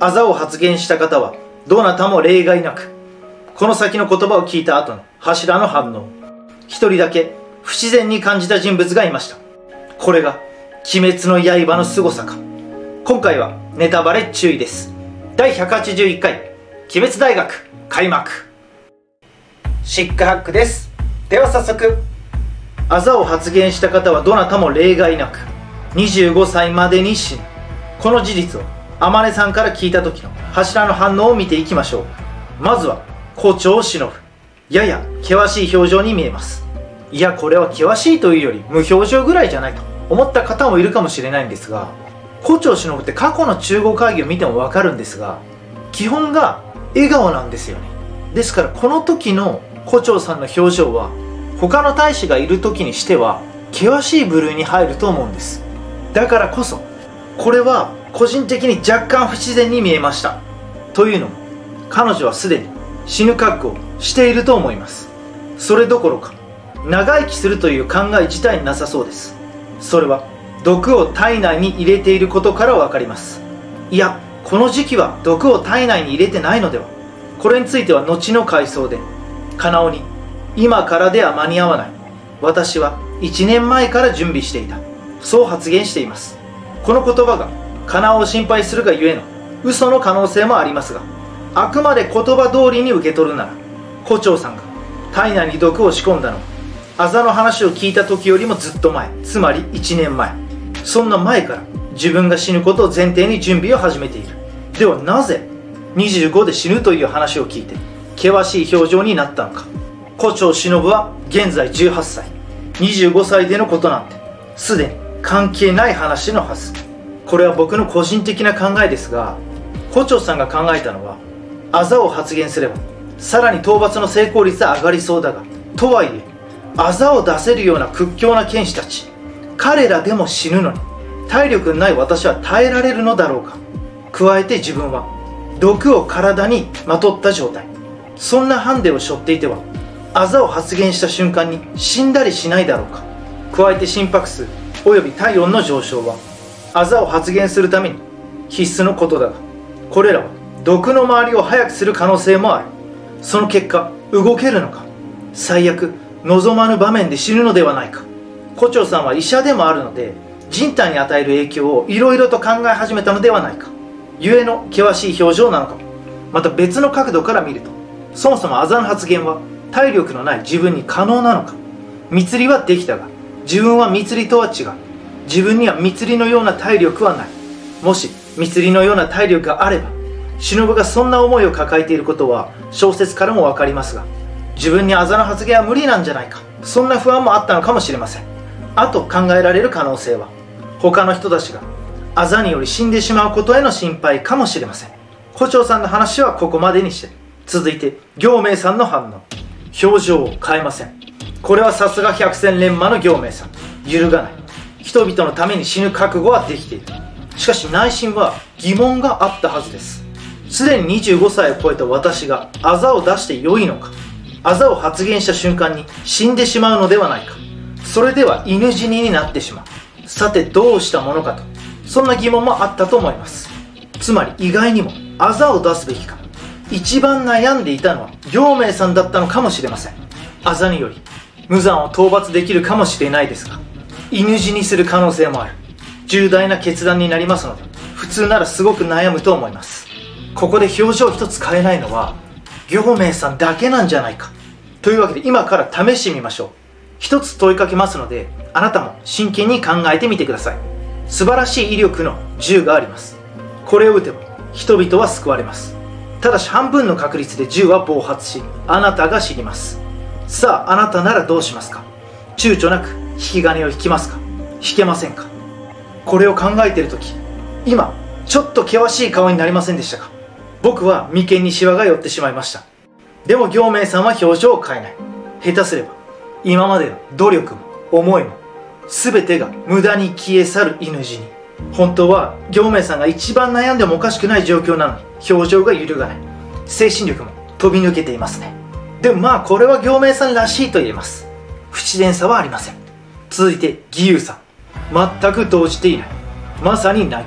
あざを発言した方はどなたも例外なく、この先の言葉を聞いた後の柱の反応、一人だけ不自然に感じた人物がいました。これが鬼滅の刃の凄さか。今回はネタバレ注意です。第181回鬼滅大学開幕。シックハックです。では早速、あざを発言した方はどなたも例外なく25歳までに死ぬ。この事実を天音さんから聞いた時の柱の反応を見ていきましょう。まずは校長を忍ぶ、やや険しい表情に見えます。いや、これは険しいというより無表情ぐらいじゃないと思った方もいるかもしれないんですが、校長忍って過去の中合会議を見ても分かるんですが、基本が笑顔なんですよね。ですからこの時の校長さんの表情は他の大使がいる時にしては険しい部類に入ると思うんです。だからこそこれは個人的に若干不自然に見えました。というのも彼女はすでに死ぬ覚悟をしていると思います。それどころか長生きするという考え自体なさそうです。それは毒を体内に入れていることから分かります。いや、この時期は毒を体内に入れてないのでは。これについては後の回想でカナオに今からでは間に合わない、私は1年前から準備していた、そう発言しています。この言葉がカナオを心配するがゆえの嘘の可能性もありますが、あくまで言葉通りに受け取るなら、校長さんが体内に毒を仕込んだのはあざの話を聞いた時よりもずっと前、つまり1年前。そんな前から自分が死ぬことを前提に準備を始めている。ではなぜ25で死ぬという話を聞いて険しい表情になったのか。校長忍は現在18歳、25歳でのことなんてすでに関係ない話のはず。これは僕の個人的な考えですが、校長さんが考えたのは、あざを発言すればさらに討伐の成功率は上がりそうだが、とはいえあざを出せるような屈強な剣士たち、彼らでも死ぬのに体力のない私は耐えられるのだろうか。加えて自分は毒を体にまとった状態、そんなハンデを背負っていてはあざを発言した瞬間に死んだりしないだろうか。加えて心拍数および体温の上昇はあざを発言するために必須のことだが、これらは毒の周りを速くする可能性もある。その結果動けるのか、最悪望まぬ場面で死ぬのではないか。校長さんは医者でもあるので人体に与える影響をいろいろと考え始めたのではないか。ゆえの険しい表情なのかも。また別の角度から見ると、そもそもあざの発言は体力のない自分に可能なのか。蜜りはできたが自分は蜜りとは違う。自分には蜜りのような体力はない。もし蜜りのような体力があれば、忍がそんな思いを抱えていることは小説からも分かりますが、自分にあざの発言は無理なんじゃないか、そんな不安もあったのかもしれません。あと考えられる可能性は、他の人たちがあざにより死んでしまうことへの心配かもしれません。校長さんの話はここまでにして、続いて行明さんの反応。表情を変えません。これはさすが百戦錬磨の行明さん。揺るがない。人々のために死ぬ覚悟はできている。しかし内心は疑問があったはずです。すでに25歳を超えた私があざを出して良いのか。あざを発言した瞬間に死んでしまうのではないか。それでは犬死にになってしまう。さてどうしたものかと、そんな疑問もあったと思います。つまり意外にもあざを出すべきか、一番悩んでいたのは行明さんだったのかもしれません。あざにより無残を討伐できるかもしれないですが、犬死にする可能性もある。重大な決断になりますので、普通ならすごく悩むと思います。ここで表情一つ変えないのは行明さんだけなんじゃないか。というわけで今から試してみましょう。一つ問いかけますので、あなたも真剣に考えてみてください。素晴らしい威力の銃があります。これを撃てば人々は救われます。ただし半分の確率で銃は暴発し、あなたが死にます。さあ、あなたならどうしますか。躊躇なく引き金を引きますか、引けませんか。これを考えている時、今ちょっと険しい顔になりませんでしたか。僕は眉間にシワが寄ってしまいました。でも行明さんは表情を変えない。下手すれば今までの努力も思いも全てが無駄に消え去る犬死に。本当は行明さんが一番悩んでもおかしくない状況なのに表情が揺るがない。精神力も飛び抜けていますね。でもまあこれは行明さんらしいと言えます。不自然さはありません。続いて義勇さん、全く動じていない。まさに凪。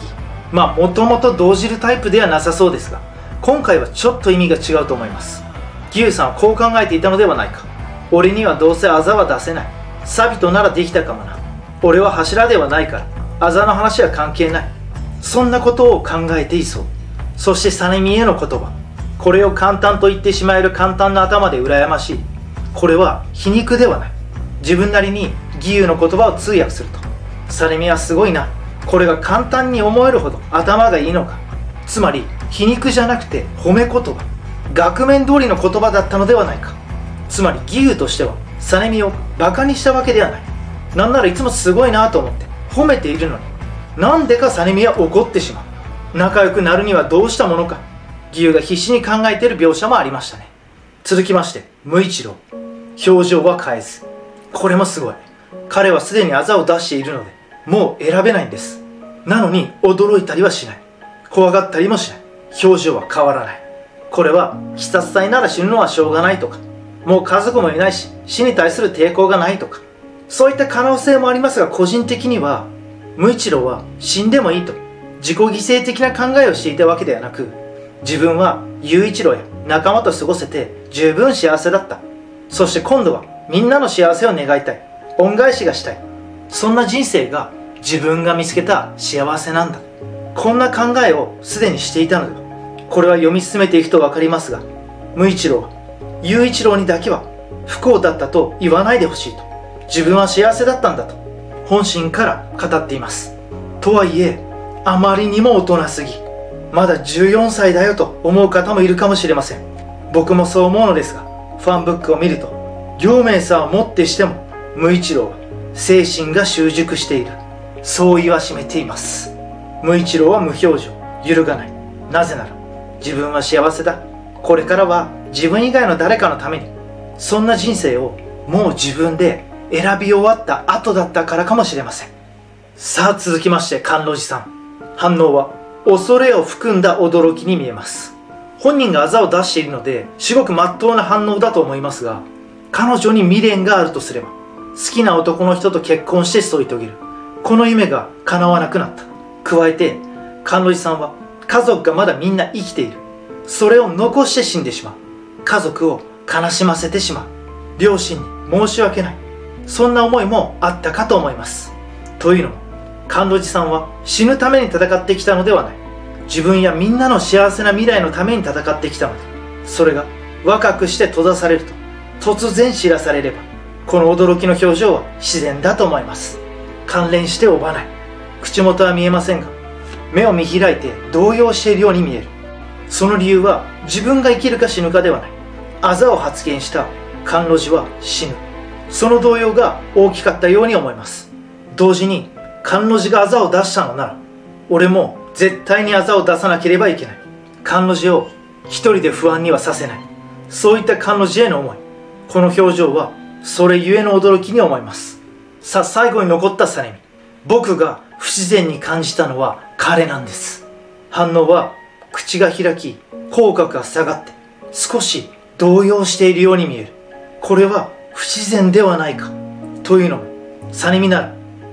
もともと動じるタイプではなさそうですが、今回はちょっと意味が違うと思います。義勇さんはこう考えていたのではないか。俺にはどうせあざは出せない。サビトならできたかもな。俺は柱ではないからあざの話は関係ない。そんなことを考えていそう。そしてサネミへの言葉、これを簡単と言ってしまえる簡単な頭で羨ましい。これは皮肉ではない。自分なりに義勇の言葉を通訳すると、サネミはすごいな、これが簡単に思えるほど頭がいいのか。つまり皮肉じゃなくて褒め言葉、額面通りの言葉だったのではないか。つまり義勇としてはサネミをバカにしたわけではない。なんならいつもすごいなと思って褒めているのに、なんでかサネミは怒ってしまう。仲良くなるにはどうしたものか。義勇が必死に考えている描写もありましたね。続きまして無一郎、表情は変えず。これもすごい。彼はすでにあざを出しているのでもう選べないんです。なのに驚いたりはしない。怖がったりもしない。表情は変わらない。これは鬼殺隊なら死ぬのはしょうがないとか、もう家族もいないし死に対する抵抗がないとか、そういった可能性もありますが、個人的には無一郎は死んでもいいと自己犠牲的な考えをしていたわけではなく、自分は雄一郎や仲間と過ごせて十分幸せだった。そして今度はみんなの幸せを願いたい。恩返しがしたい。そんな人生が自分が見つけた幸せなんだ。こんな考えをすでにしていたのでは。これは読み進めていくと分かりますが、無一郎は雄一郎にだけは不幸だったと言わないでほしいと、自分は幸せだったんだと本心から語っています。とはいえあまりにも大人すぎ、まだ14歳だよと思う方もいるかもしれません。僕もそう思うのですが、ファンブックを見ると両名さんをもってしても無一郎は精神が習熟している、そう言わしめています。無一郎は無表情、揺るがない。なぜなら自分は幸せだ。これからは自分以外の誰かのために。そんな人生をもう自分で選び終わった後だったからかもしれません。さあ続きまして甘露寺さん。反応は恐れを含んだ驚きに見えます。本人があざを出しているので至極真っ当な反応だと思いますが、彼女に未練があるとすれば、好きな男の人と結婚して添い遂げる、この夢が叶わなくなった。加えて甘露寺さんは家族がまだみんな生きている。それを残して死んでしまう。家族を悲しませてしまう。両親に申し訳ない。そんな思いもあったかと思います。というのも甘露寺さんは死ぬために戦ってきたのではない。自分やみんなの幸せな未来のために戦ってきたので、それが若くして閉ざされると突然知らされれば、この驚きの表情は自然だと思います。関連しておばない。口元は見えませんが、目を見開いて動揺しているように見える。その理由は自分が生きるか死ぬかではない。あざを発言した甘露寺は死ぬ、その動揺が大きかったように思います。同時に甘露寺があざを出したのなら、俺も絶対にあざを出さなければいけない。甘露寺を一人で不安にはさせない。そういった甘露寺への思い、この表情はそれゆえの驚きに思います。さあ最後に残ったサネミ。僕が不自然に感じたのは彼なんです。反応は口が開き、口角が下がって少し動揺しているように見える。これは不自然ではないか。というのもサネミなら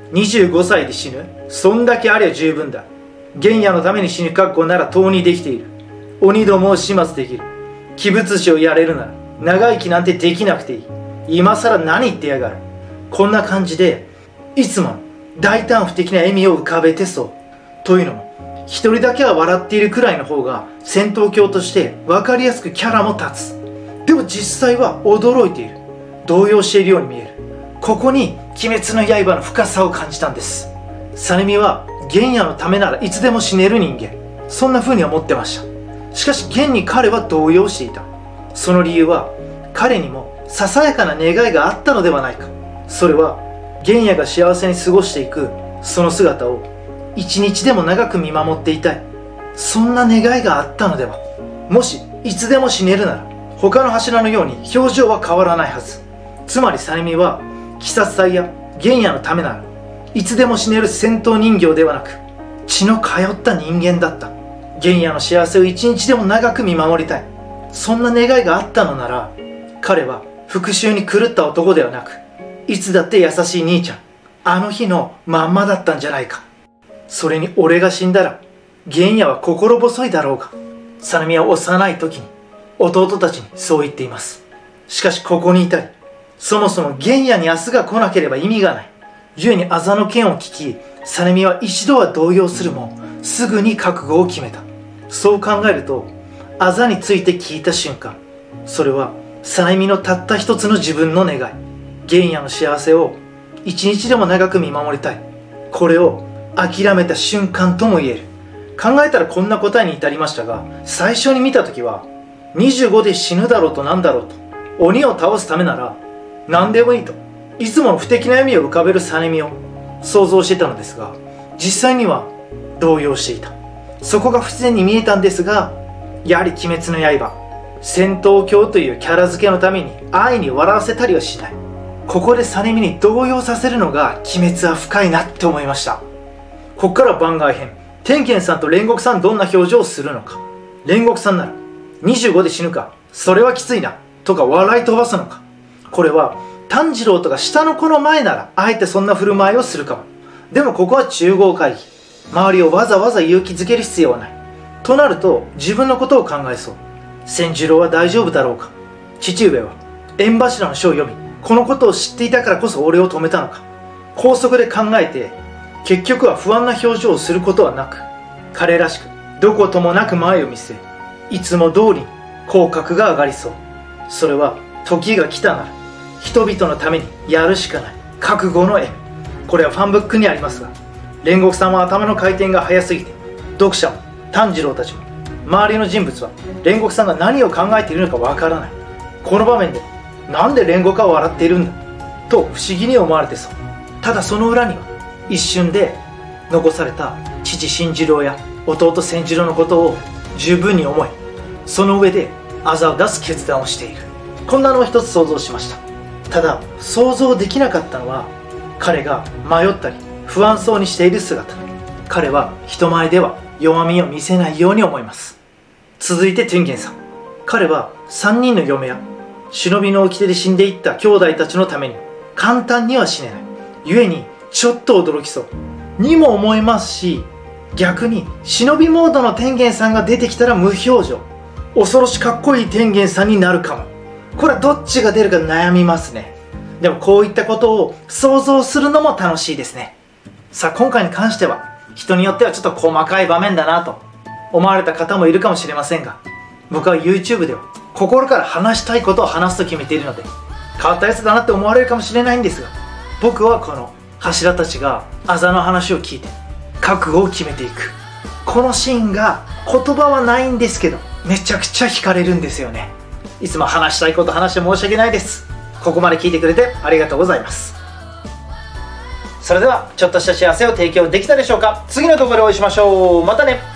25歳で死ぬ、そんだけありゃ十分だ。原野のために死ぬ覚悟ならとうにできている。鬼どもを始末できる。鬼物師をやれるなら長生きなんてできなくていい。今さら何言ってやがる。こんな感じでいつもの大胆不敵な笑みを浮かべてそう。というのも一人だけは笑っているくらいの方が戦闘狂として分かりやすくキャラも立つ。でも実際は驚いている。動揺しているように見える。ここに鬼滅の刃の深さを感じたんです。サネミは原野のためならいつでも死ねる人間、そんな風に思ってました。しかし現に彼は動揺していた。その理由は彼にもささやかな願いがあったのではないか。それは原野が幸せに過ごしていくその姿を一日でも長く見守っていたい、そんな願いがあったのでは。もしいつでも死ねるなら他の柱のように表情は変わらないはず。つまりサネミは鬼殺隊や原野のためならいつでも死ねる戦闘人形ではなく血の通った人間だった。原野の幸せを一日でも長く見守りたい、そんな願いがあったのなら、彼は復讐に狂った男ではなくいつだって優しい兄ちゃん、あの日のまんまだったんじゃないか。それに俺が死んだら玄也は心細いだろうが、さなみは幼い時に弟たちにそう言っています。しかしここにいたり、そもそも玄也に明日が来なければ意味がない。故にあざの件を聞き、さなみは一度は動揺するも、すぐに覚悟を決めた。そう考えると、あざについて聞いた瞬間、それはさなみのたった一つの自分の願い。玄也の幸せを一日でも長く見守りたい。これを諦めた瞬間とも言える。考えたらこんな答えに至りましたが、最初に見た時は、25で死ぬだろうとなんだろうと、鬼を倒すためなら何でもいいと、いつもの不敵な笑みを浮かべるさなみを想像してたのですが、実際には動揺していた。そこが不自然に見えたんですが、やはり鬼滅の刃、戦闘狂というキャラ付けのために安易に笑わせたりはしない。ここでさなみに動揺させるのが鬼滅は深いなって思いました。ここから番外編。天元さんと煉獄さんどんな表情をするのか。煉獄さんなら25で死ぬか、それはきついなとか笑い飛ばすのか。これは炭治郎とか下の子の前ならあえてそんな振る舞いをするかも。でもここは中合会議、周りをわざわざ勇気づける必要はない。となると自分のことを考えそう。千次郎は大丈夫だろうか。父上は縁柱の書を読み、このことを知っていたからこそ俺を止めたのか。高速で考えて結局は不安な表情をすることはなく、彼らしくどこともなく前を見据え、いつも通り口角が上がりそう。それは時が来たなら人々のためにやるしかない覚悟の絵。これはファンブックにありますが、煉獄さんは頭の回転が速すぎて、読者も炭治郎たちも周りの人物は煉獄さんが何を考えているのかわからない。この場面でなんで煉獄は笑っているんだと不思議に思われてそう。ただその裏には一瞬で残された父進次郎や弟千次郎のことを十分に思い、その上であざを出す決断をしている。こんなのを一つ想像しました。ただ想像できなかったのは、彼が迷ったり不安そうにしている姿。彼は人前では弱みを見せないように思います。続いて天元さん。彼は3人の嫁や忍びの掟で死んでいった兄弟たちのために簡単には死ねない。故にちょっと驚きそうにも思いますし、逆に忍びモードの天元さんが出てきたら無表情、恐ろしかっこいい天元さんになるかも。これはどっちが出るか悩みますね。でもこういったことを想像するのも楽しいですね。さあ今回に関しては人によってはちょっと細かい場面だなと思われた方もいるかもしれませんが、僕は YouTube では心から話したいことを話すと決めているので、変わったやつだなって思われるかもしれないんですが、僕はこの柱たちがあざの話を聞いて覚悟を決めていくこのシーンが、言葉はないんですけどめちゃくちゃ惹かれるんですよね。いつも話したいこと話して申し訳ないです。ここまで聞いてくれてありがとうございます。それではちょっとした幸せを提供できたでしょうか。次の動画でお会いしましょう。またね。